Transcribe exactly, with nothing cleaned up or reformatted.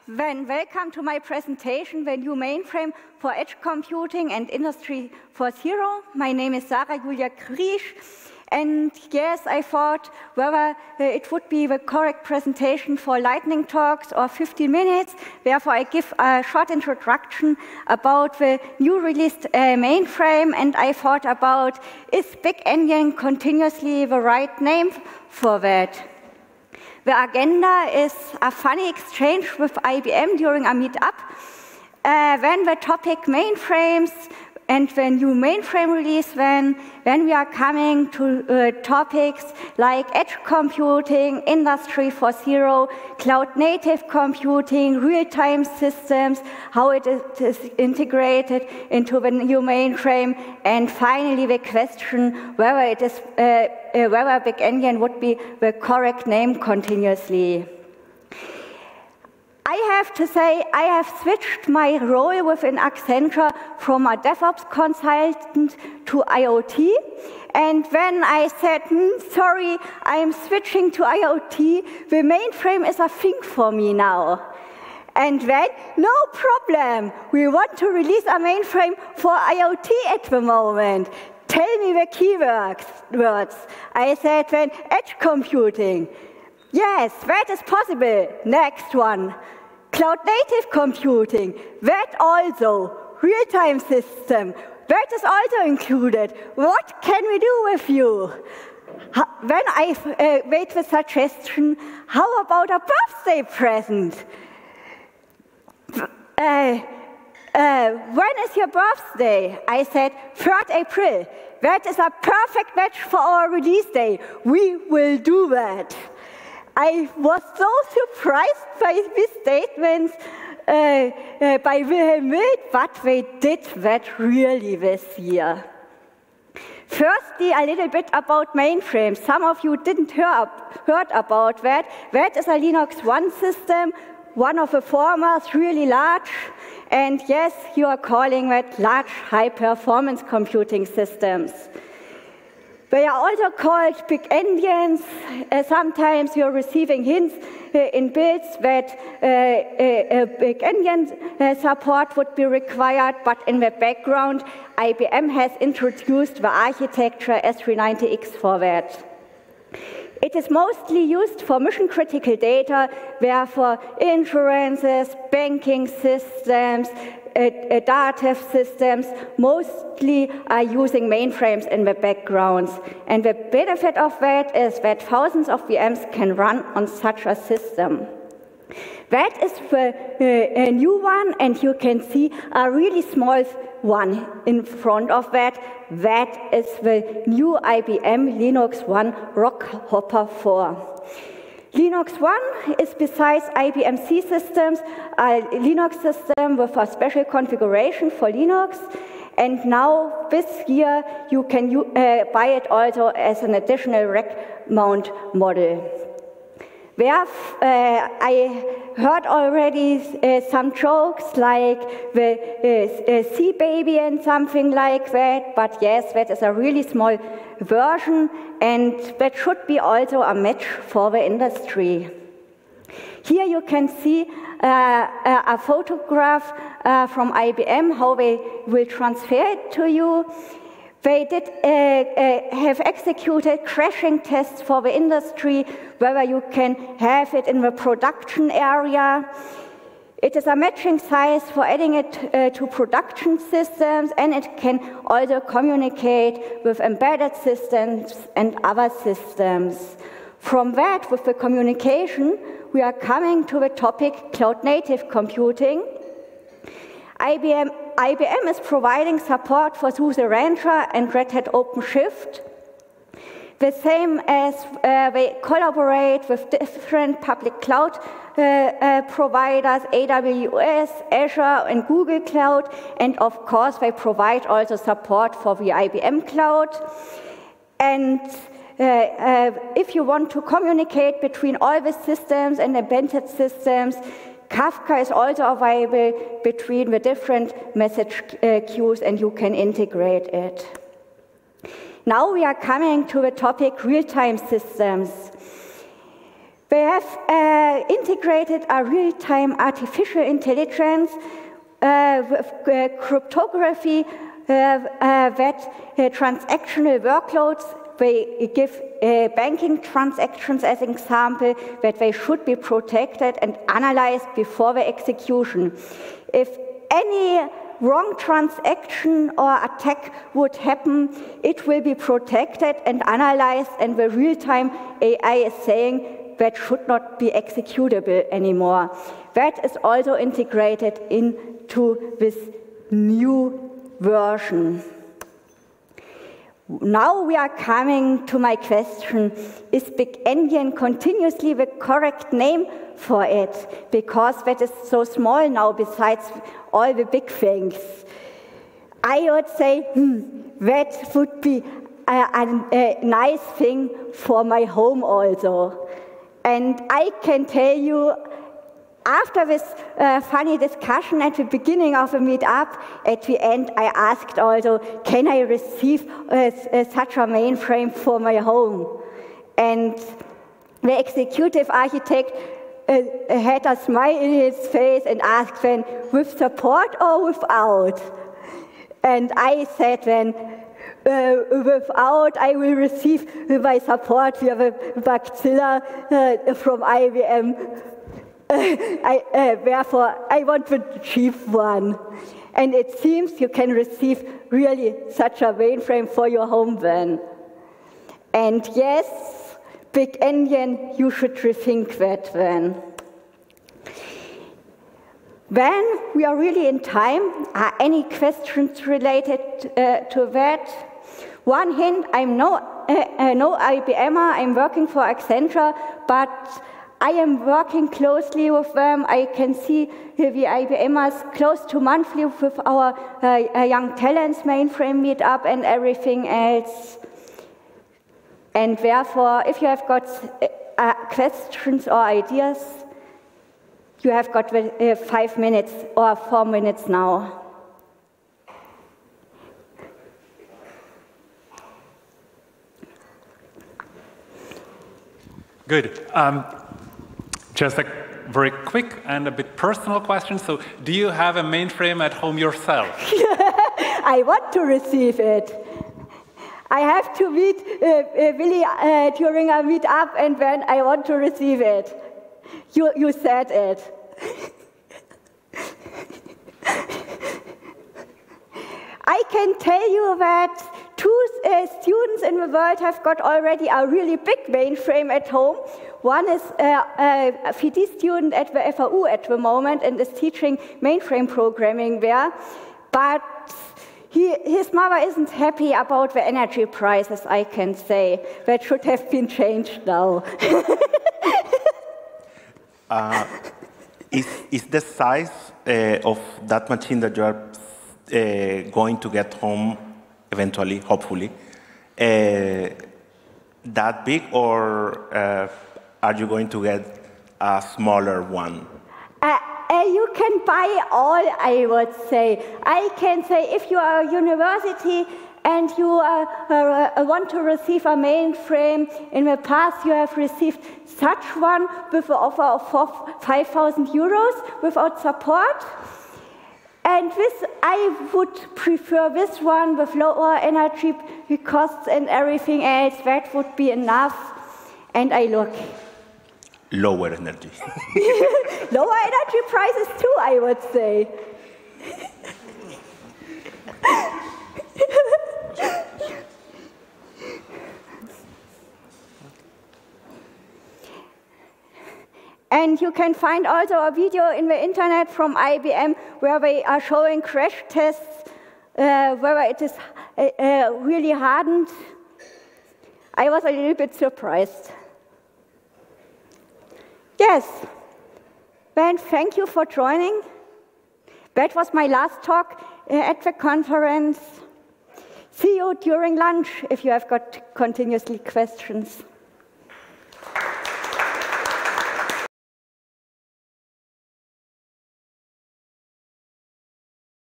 Then welcome to my presentation, The New Mainframe for Edge Computing and Industry four point zero. My name is Sarah Julia Kriesch, and yes, I thought whether uh, it would be the correct presentation for lightning talks or fifteen minutes. Therefore, I give a short introduction about the new released uh, mainframe, and I thought about, is Big Endian continuously the right name for that? The agenda is a funny exchange with I B M during a meetup. Uh, when the topic mainframes and the new mainframe release, when, when we are coming to uh, topics like edge computing, Industry four point zero, cloud-native computing, real-time systems, how it is integrated into the new mainframe, and finally the question whether it is uh, uh, whether Big Endian would be the correct name continuously. I have to say, I have switched my role within Accenture from a DevOps consultant to I O T. And when I said, hmm, sorry, I'm switching to I O T, the mainframe is a thing for me now. And then, no problem, we want to release a mainframe for I O T at the moment. Tell me the keywords. I said, then, edge computing. Yes, that is possible. Next one. Cloud-native computing. That also. Real-time system. That is also included. What can we do with you? When I uh, made the suggestion, how about a birthday present? Uh, uh, when is your birthday? I said, third April. That is a perfect match for our release day. We will do that. I was so surprised by these statements uh, uh, by Wilhelm Wild, but they did that really this year. Firstly, a little bit about mainframes. Some of you didn't hear heard about that. That is a Linux one system, one of the formers, really large. And yes, you are calling that large high-performance computing systems. They are also called Big Endians. Uh, sometimes you're receiving hints uh, in builds that uh, uh, uh, Big Endian uh, support would be required, but in the background, I B M has introduced the architecture S three ninety X for that. It is mostly used for mission-critical data, where for insurances, banking systems, Uh, uh, dative systems mostly are using mainframes in the backgrounds. And the benefit of that is that thousands of V Ms can run on such a system. That is the uh, a new one, and you can see a really small one in front of that. That is the new I B M Linux one Rockhopper four. Linux one is, besides I B M C systems, a Linux system with a special configuration for Linux. And now, this year, you can uh, buy it also as an additional rack mount model. Where uh, I heard already uh, some jokes like the uh, uh, C baby and something like that, but yes, that is a really small version, and that should be also a match for the industry. Here you can see uh, a photograph uh, from I B M, how they will transfer it to you. They did uh, uh, have executed crashing tests for the industry, whether you can have it in the production area. It is a matching size for adding it uh, to production systems, and it can also communicate with embedded systems and other systems. From that, with the communication, we are coming to the topic cloud-native computing. I B M, I B M is providing support for SUSE Rancher and Red Hat OpenShift. The same as uh, they collaborate with different public cloud uh, uh, providers, A W S, Azure, and Google Cloud, and of course they provide also support for the I B M Cloud. And uh, uh, if you want to communicate between all the systems and embedded systems, Kafka is also available between the different message uh, queues, and you can integrate it. Now we are coming to the topic real-time systems. We have uh, integrated a real-time artificial intelligence uh, with uh, cryptography uh, uh, that uh, transactional workloads. We give uh, banking transactions as an example that they should be protected and analyzed before the execution. If any wrong transaction or attack would happen, it will be protected and analyzed, and the real-time A I is saying that should not be executable anymore. That is also integrated into this new version. Now we are coming to my question, is Big Endian continuously the correct name for it? Because that is so small now besides all the big things. I would say, hmm, that would be a, a, a nice thing for my home also. And I can tell you, after this uh, funny discussion at the beginning of the meetup, at the end I asked also, can I receive uh, uh, such a mainframe for my home? And the executive architect uh, had a smile in his face and asked then, with support or without? And I said then, uh, without, I will receive my support via the Bugzilla uh, from I B M. I, uh, therefore, I want the cheap one. And it seems you can receive really such a mainframe for your home then. And yes, Big Endian, you should rethink that then. When we are really in time, are any questions related uh, to that? One hint, I'm no, uh, uh, no I B M er, I'm working for Accenture, but I am working closely with them. I can see the I B M ers close to monthly with our uh, Young Talents mainframe meetup and everything else. And therefore, if you have got uh, questions or ideas, you have got uh, five minutes or four minutes now. Good. Um, just a very quick and a bit personal question. So, do you have a mainframe at home yourself? I want to receive it. I have to meet uh, uh, Willy uh, during a meetup, and then I want to receive it. You, you said it. I can tell you that two uh, students in the world have got already a really big mainframe at home. One is uh, a F I D student at the F A U at the moment and is teaching mainframe programming there. But he, his mother isn't happy about the energy prices, I can say. That should have been changed now. uh, is, is the size uh, of that machine that you are uh, going to get home eventually, hopefully, uh, that big, or uh, are you going to get a smaller one? Uh, uh, you can buy all, I would say. I can say if you are a university and you uh, uh, want to receive a mainframe, in the past you have received such one with an offer of five thousand euros without support. And this, I would prefer this one with lower energy costs and everything else. That would be enough. And I look. Lower energy. Lower energy prices too, I would say. And you can find also a video in the internet from I B M where they are showing crash tests, uh, whether it is uh, uh, really hardened. I was a little bit surprised. Yes, then thank you for joining. That was my last talk uh, at the conference. See you during lunch if you have got continuously questions.